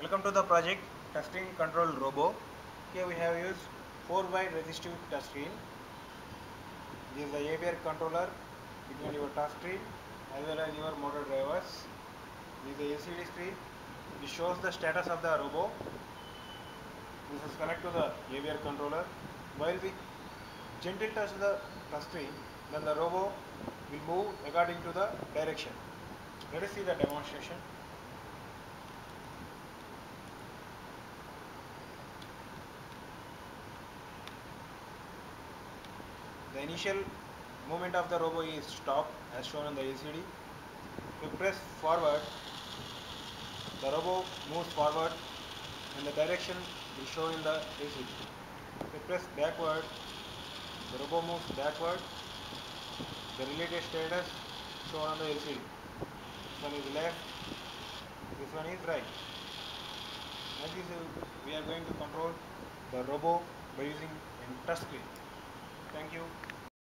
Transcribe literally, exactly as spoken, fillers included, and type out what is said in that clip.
Welcome to the project Touchscreen Control Robo. Here we have used four wide resistive touchscreen. This is the A V R controller between your touchscreen as well as your motor drivers. This is the L C D screen. It shows the status of the robo. This is connected to the A V R controller. While we gently touch the touchscreen, then the robo will move according to the direction. Let us see the demonstration. The initial movement of the robo is stop as shown on the L C D. If you press forward, the robo moves forward and the direction is shown in the L C D. If you press backward, the robo moves backward. The related status shown on the L C D. This one is left, this one is right. Like this, we are going to control the robo by using a touch screen. Thank you.